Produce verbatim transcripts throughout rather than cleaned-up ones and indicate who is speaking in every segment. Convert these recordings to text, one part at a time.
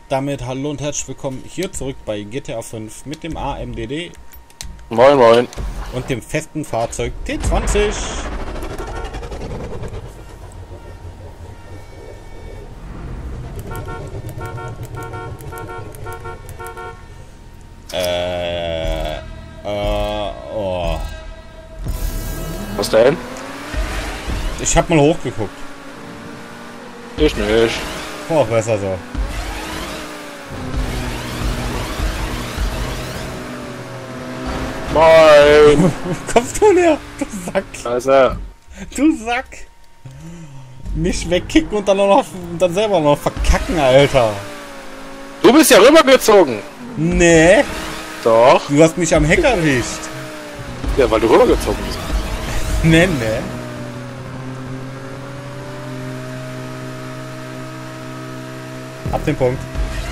Speaker 1: damit hallo und herzlich willkommen hier zurück bei G T A fünf mit dem A M D D.
Speaker 2: Moin moin.
Speaker 1: Und dem festen Fahrzeug T zwanzig. Äh, äh, oh.
Speaker 2: Was denn?
Speaker 1: Ich hab mal hochgeguckt.
Speaker 2: Ich nicht.
Speaker 1: Oh, besser so.
Speaker 2: Moin.
Speaker 1: Wo kommst du her? Du Sack.
Speaker 2: Also.
Speaker 1: Du Sack. Mich wegkicken und dann noch und dann selber noch verkacken, Alter.
Speaker 2: Du bist ja rübergezogen.
Speaker 1: Nee.
Speaker 2: Doch.
Speaker 1: Du hast mich am Heck erwischt.
Speaker 2: Ja, weil du rübergezogen bist.
Speaker 1: Nee, nee. Ab den Punkt.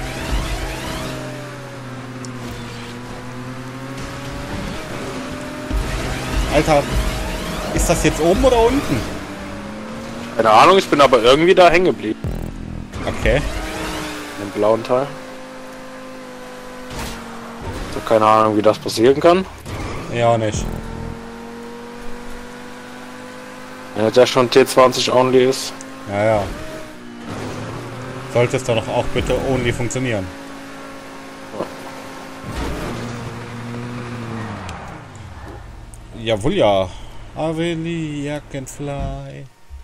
Speaker 1: Alter, ist das jetzt oben oder unten?
Speaker 2: Keine Ahnung, ich bin aber irgendwie da hängen geblieben.
Speaker 1: Okay.
Speaker 2: Im blauen Teil. So, keine Ahnung, wie das passieren kann.
Speaker 1: Ja, auch nicht.
Speaker 2: Wenn jetzt ja schon T zwanzig only ist.
Speaker 1: Ja, ja. Sollte es doch auch bitte only funktionieren. Jawohl, ja. Avelia can fly.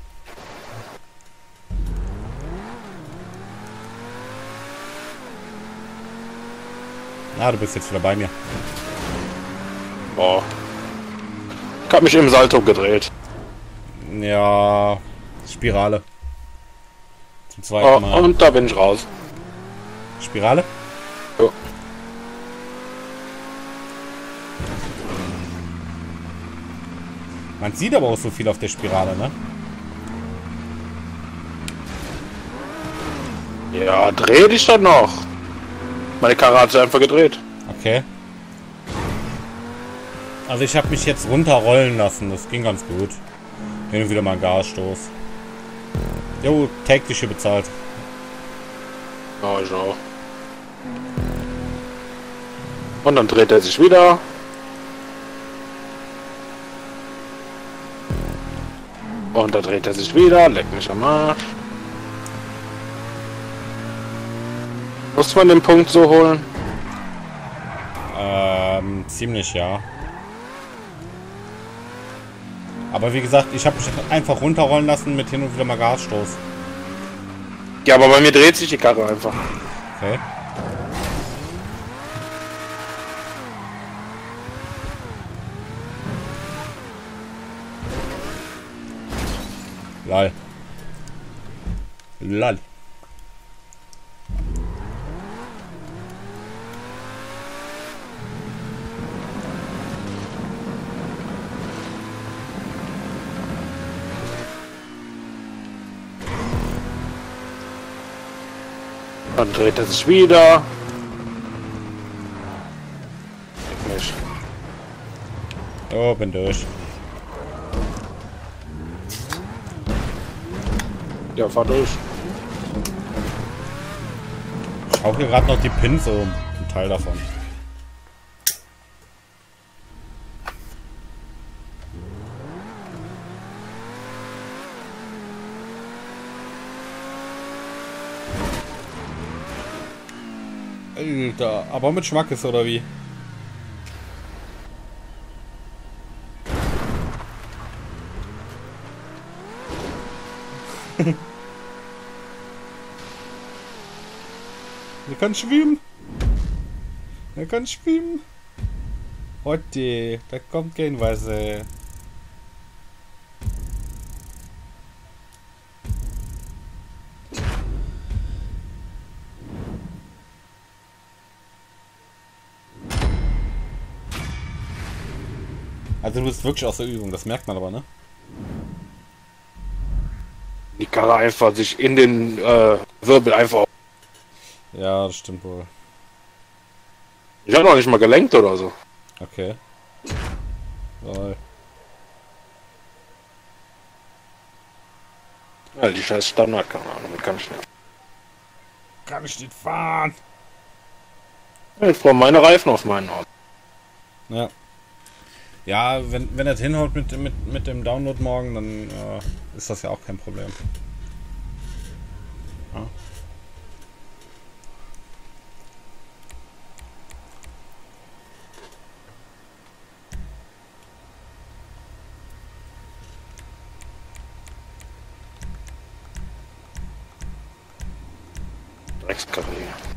Speaker 1: Ah, du bist jetzt wieder bei mir.
Speaker 2: Boah. Ich hab mich im Salto gedreht.
Speaker 1: Ja, Spirale. Zum zweiten
Speaker 2: Oh,
Speaker 1: Mal.
Speaker 2: und da bin ich raus.
Speaker 1: Spirale?
Speaker 2: Jo.
Speaker 1: Man sieht aber auch so viel auf der Spirale, ne?
Speaker 2: Ja, dreh dich doch noch. Meine Karre hat sich einfach gedreht.
Speaker 1: Okay. Also ich habe mich jetzt runterrollen lassen. Das ging ganz gut. Hin und wieder mal einen Gasstoß. Jo, tägliche bezahlt.
Speaker 2: Ja, ich auch. Und dann dreht er sich wieder. Und dann dreht er sich wieder. Leck mich am Arsch. Muss man den Punkt so holen?
Speaker 1: Ähm, ziemlich, ja. Aber wie gesagt, ich habe mich einfach runterrollen lassen mit hin und wieder mal Gasstoß.
Speaker 2: Ja, aber bei mir dreht sich die Karre einfach.
Speaker 1: Okay. Lol. Lol.
Speaker 2: Dann dreht er sich wieder. Leck mich.
Speaker 1: Oh, bin durch.
Speaker 2: Ja, fahr durch.
Speaker 1: Ich schau hier gerade noch die Pins um. Ein Teil davon. Alter, aber mit Schmackes oder wie? Er kann schwimmen. Er kann schwimmen. Heute, da kommt kein Wasser. Also du bist wirklich aus der Übung, das merkt man aber, ne?
Speaker 2: Die Karre einfach sich in den äh, Wirbel einfach.
Speaker 1: Ja, das stimmt wohl.
Speaker 2: Ich habe noch nicht mal gelenkt oder so.
Speaker 1: Okay. Lol.
Speaker 2: Ja, die scheiß Standard, keine Ahnung, kann ich nicht.
Speaker 1: kann ich nicht fahren.
Speaker 2: Ich brauche meine Reifen auf meinen Auto.
Speaker 1: Ja. Ja, wenn, wenn er das hinhaut mit, mit, mit dem Download morgen, dann äh, ist das ja auch kein Problem. Ja.
Speaker 2: Dreckskarre.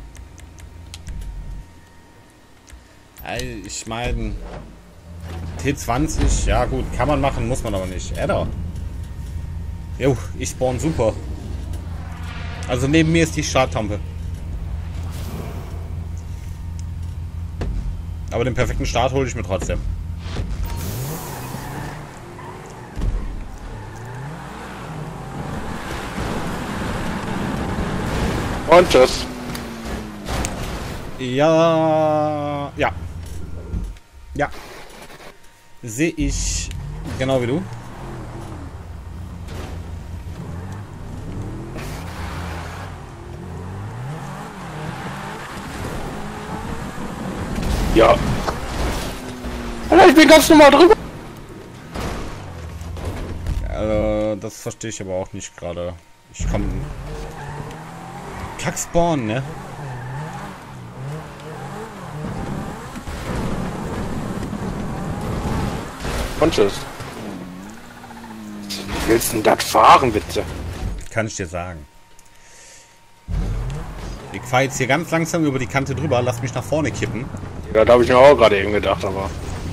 Speaker 1: Also, ich meine, T zwanzig, ja gut, kann man machen, muss man aber nicht. Edda. Jo, ich spawn super. Also neben mir ist die Starttampe. Aber den perfekten Start hole ich mir trotzdem.
Speaker 2: Und tschüss.
Speaker 1: Ja, ja. Ja. Sehe ich genau wie du.
Speaker 2: Ja. Alter, ich bin ganz normal drüber.
Speaker 1: Also, das verstehe ich aber auch nicht gerade. Ich komme... Kack Spawn, ne?
Speaker 2: Und tschüss. Wie willst du denn das fahren, bitte?
Speaker 1: Kann ich dir sagen. Ich fahre jetzt hier ganz langsam über die Kante drüber, lass mich nach vorne kippen.
Speaker 2: Ja, da habe ich mir auch gerade eben gedacht, aber...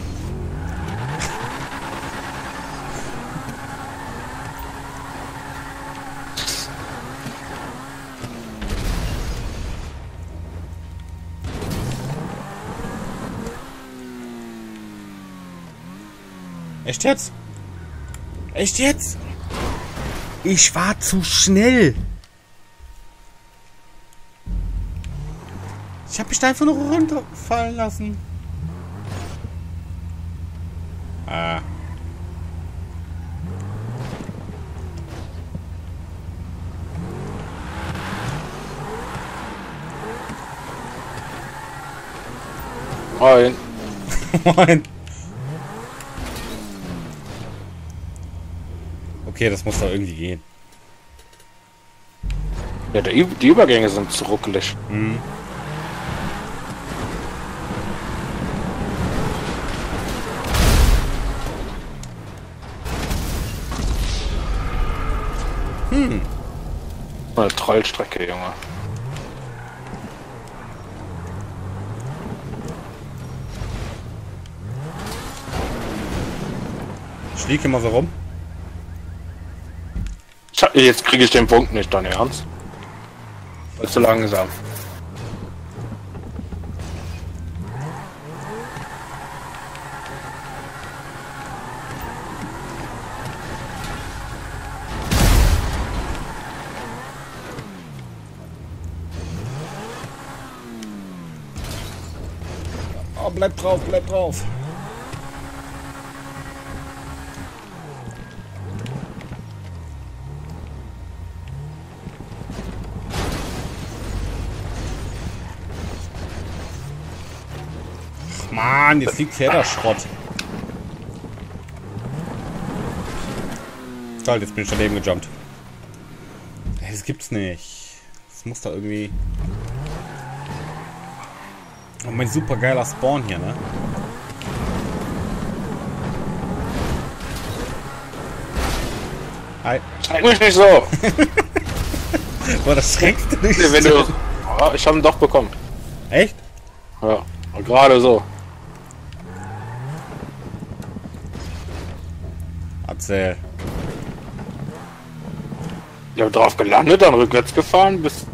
Speaker 1: Echt jetzt? Echt jetzt? Ich war zu schnell. Ich habe mich da einfach nur runterfallen lassen. Ah.
Speaker 2: Moin.
Speaker 1: Moin. Okay, das muss doch irgendwie gehen.
Speaker 2: Ja, der, Ü- die Übergänge sind zu ruckelig.
Speaker 1: Mhm. Hm.
Speaker 2: Eine Trollstrecke, Junge.
Speaker 1: Ich liege immer so rum.
Speaker 2: Scha- Jetzt kriege ich den Punkt nicht, dein Ernst? Weil zu langsam.
Speaker 1: Oh, bleib drauf, bleib drauf. Ach, Mann, jetzt liegt hier der Schrott. Toll, jetzt bin ich daneben gejumpt. Ey, das gibt's nicht. Das muss da irgendwie... Oh, mein super geiler Spawn hier, ne? Hi.
Speaker 2: Zeig mich nicht so!
Speaker 1: Boah, das schreckst du nicht.
Speaker 2: Wenn du... Oh, ich habe ihn doch bekommen.
Speaker 1: Echt?
Speaker 2: Ja, gerade so.
Speaker 1: Erzähl.
Speaker 2: Ich habe drauf gelandet, dann rückwärts gefahren, bis...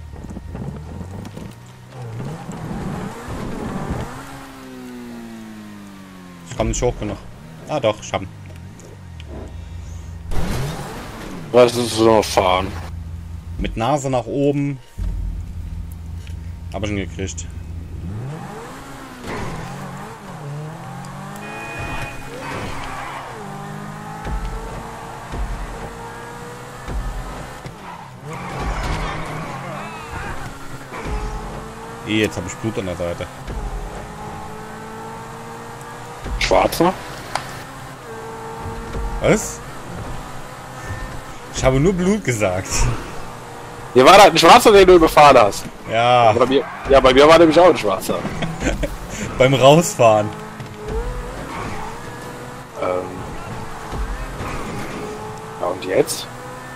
Speaker 1: Ich komm nicht hoch genug. Ah doch, ich hab ihn.
Speaker 2: Was ist so fahren?
Speaker 1: Mit Nase nach oben. Hab ich ihn gekriegt. Eh, jetzt habe ich Blut an der Seite.
Speaker 2: Schwarzer?
Speaker 1: Was? Ich habe nur Blut gesagt.
Speaker 2: Hier war da ein Schwarzer, den du überfahren hast.
Speaker 1: Ja.
Speaker 2: Bei mir, ja, bei mir war nämlich auch ein Schwarzer.
Speaker 1: Beim Rausfahren.
Speaker 2: Ähm. Ja, und jetzt?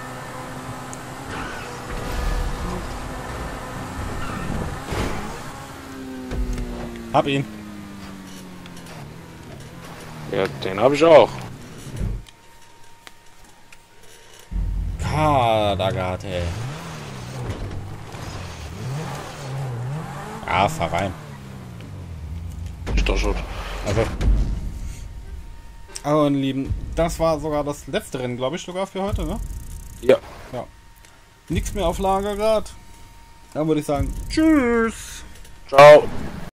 Speaker 1: Hab ihn.
Speaker 2: Ja, den habe ich auch.
Speaker 1: Kadagate. Ja, fahr rein.
Speaker 2: Ist doch schon.
Speaker 1: Also. Also, meine Lieben, das war sogar das letzte Rennen, glaube ich, sogar für heute, ne?
Speaker 2: Ja.
Speaker 1: Ja. Nichts mehr auf Lager gerade. Dann würde ich sagen, tschüss.
Speaker 2: Ciao.